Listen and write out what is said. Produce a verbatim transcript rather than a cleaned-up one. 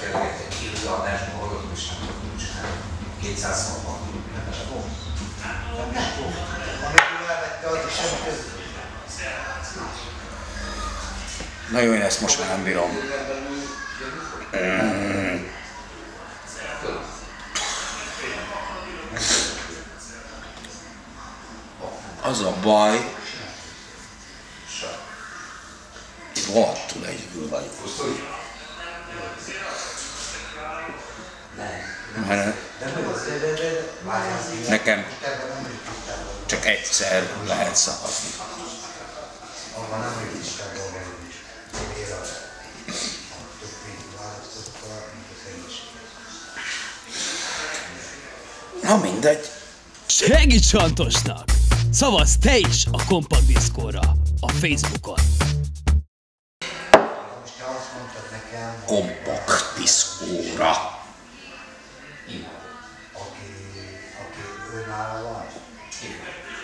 tényleg egy élő adásban hallgatom, és nem tudom csinálni. kétszázhatvan. Nem fog. Nem fog. Amikor elvette, az is semmi között. Na jó, én ezt most már nem bírom. Az a baj, rohadtul egyedül vagyok. Mert nekem csak egyszer lehet szavazni. Na mindegy. Segíts Antosnak! Szavazz te is a Kompakt Diszkóra a Facebookon. Kompakt Diszkóra. Aki önálló van?